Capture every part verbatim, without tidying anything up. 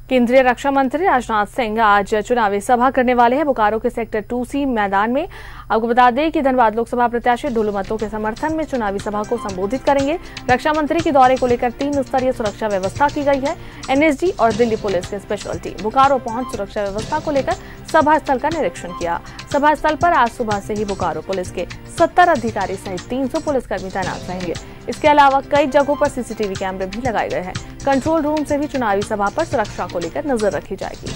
केंद्रीय रक्षा मंत्री राजनाथ सिंह आज चुनावी सभा करने वाले हैं बोकारो के सेक्टर टू सी मैदान में। आपको बता दें कि धनबाद लोकसभा प्रत्याशी ढुल्लू मतों के समर्थन में चुनावी सभा को संबोधित करेंगे। रक्षा मंत्री के दौरे को लेकर तीन स्तरीय सुरक्षा व्यवस्था की गई है। एनएसजी और दिल्ली पुलिस की स्पेशल टीम बोकारो पहुंच सुरक्षा व्यवस्था को लेकर सभा स्थल का निरीक्षण किया। सभा स्थल पर आज सुबह से ही बोकारो पुलिस के सत्तर अधिकारी सहित तीन सौ पुलिसकर्मी तैनात रहेंगे। इसके अलावा कई जगहों पर सीसीटीवी कैमरे भी लगाए गए हैं। कंट्रोल रूम से भी चुनावी सभा पर सुरक्षा को लेकर नजर रखी जाएगी।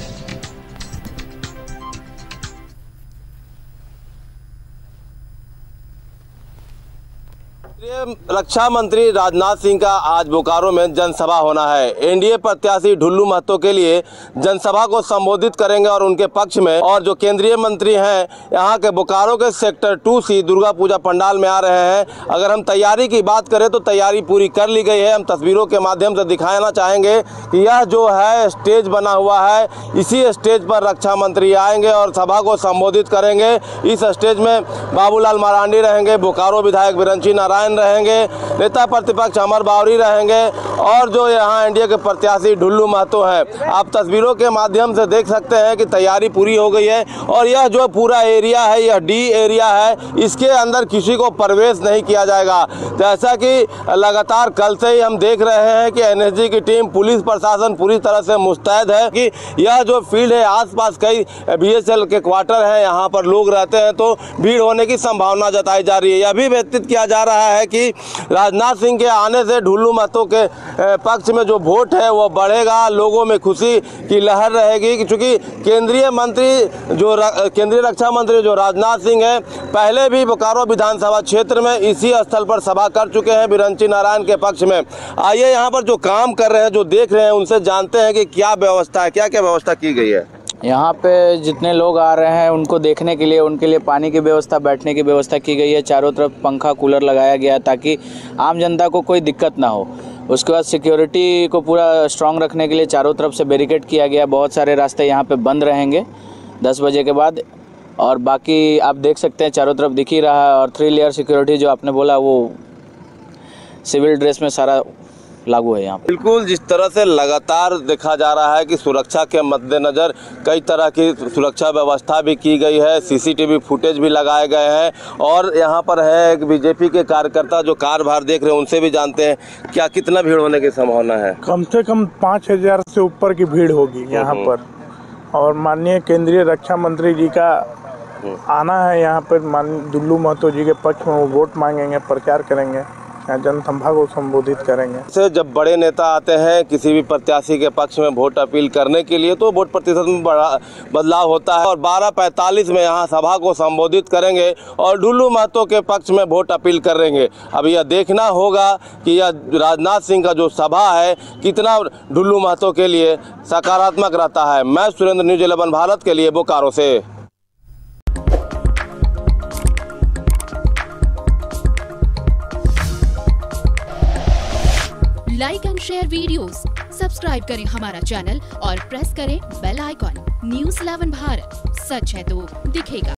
रक्षा मंत्री राजनाथ सिंह का आज बोकारो में जनसभा होना है। एनडीए प्रत्याशी ढुल्लू महतो के लिए जनसभा को संबोधित करेंगे और उनके पक्ष में और जो केंद्रीय मंत्री हैं यहां के बोकारो के sector two C Durga Puja pandal में आ रहे हैं। अगर हम तैयारी की बात करें तो तैयारी पूरी कर ली गई है। हम तस्वीरों के माध्यम से दिखाना चाहेंगे कि यह जो है स्टेज बना हुआ है, इसी स्टेज पर रक्षा मंत्री आएंगे और सभा को संबोधित करेंगे। इस स्टेज में बाबूलाल मरांडी रहेंगे, बोकारो विधायक बिरंची नारायण रहेंगे, नेता प्रतिपक्ष अमर बावरी रहेंगे और जो यहाँ एनडीए के प्रत्याशी ढुल्लू महतो हैं। आप तस्वीरों के माध्यम से देख सकते हैं कि तैयारी पूरी हो गई है और यह जो पूरा एरिया है यह डी एरिया है, इसके अंदर किसी को प्रवेश नहीं किया जाएगा। जैसा कि लगातार कल से ही हम देख रहे हैं कि एनएसजी की टीम, पुलिस प्रशासन पूरी तरह से मुस्तैद है कि यह जो फील्ड है आसपास कई बीएसएल के क्वार्टर हैं, यहाँ पर लोग रहते हैं तो भीड़ होने की संभावना जताई जा रही है। यह भी व्यतीत किया जा रहा है कि राजनाथ सिंह के आने से ढुल्लू महतो के पक्ष में जो वोट है वो बढ़ेगा, लोगों में खुशी की लहर रहेगी। क्योंकि केंद्रीय मंत्री जो केंद्रीय रक्षा मंत्री जो राजनाथ सिंह हैं पहले भी बोकारो विधानसभा क्षेत्र में इसी स्थल पर सभा कर चुके हैं बिरंची नारायण के पक्ष में। आइए यहाँ पर जो काम कर रहे हैं, जो देख रहे हैं, उनसे जानते हैं कि क्या व्यवस्था है, क्या क्या व्यवस्था की गई है। यहाँ पे जितने लोग आ रहे हैं उनको देखने के लिए, उनके लिए पानी की व्यवस्था, बैठने की व्यवस्था की गई है। चारों तरफ पंखा कूलर लगाया गया है ताकि आम जनता को कोई दिक्कत ना हो। उसके बाद सिक्योरिटी को पूरा स्ट्रांग रखने के लिए चारों तरफ से बैरिकेड किया गया। बहुत सारे रास्ते यहाँ पे बंद रहेंगे दस बजे के बाद और बाकी आप देख सकते हैं चारों तरफ दिख ही रहा है। और थ्री लेयर सिक्योरिटी जो आपने बोला वो सिविल ड्रेस में सारा लागू है यहाँ पे। बिल्कुल, जिस तरह से लगातार देखा जा रहा है कि सुरक्षा के मद्देनजर कई तरह की सुरक्षा व्यवस्था भी की गई है, सीसीटीवी फुटेज भी लगाए गए हैं। और यहाँ पर है एक बीजेपी के कार्यकर्ता जो कारभार देख रहे हैं, उनसे भी जानते हैं क्या कितना भीड़ होने की संभावना है। कम से कम पाँच हजार से ऊपर की भीड़ होगी यहाँ पर। और माननीय केंद्रीय रक्षा मंत्री जी का आना है यहाँ पर। माननीय ढुल्लू महतो जी के पक्ष में वो वोट मांगेंगे, प्रचार करेंगे, जनसभा को संबोधित करेंगे। से जब बड़े नेता आते हैं किसी भी प्रत्याशी के पक्ष में वोट अपील करने के लिए तो वोट प्रतिशत में बड़ा बदलाव होता है और बारह पैंतालीस में यहाँ सभा को संबोधित करेंगे और ढुल्लू महतो के पक्ष में वोट अपील करेंगे। अब यह देखना होगा कि यह राजनाथ सिंह का जो सभा है कितना ढुल्लू महतो के लिए सकारात्मक रहता है। मैं सुरेंद्र, न्यूज़ इलेवन भारत के लिए बोकारो से। Like and share videos, subscribe करें हमारा चैनल और प्रेस करें bell icon. News eleven Bharat, सच है तो दिखेगा।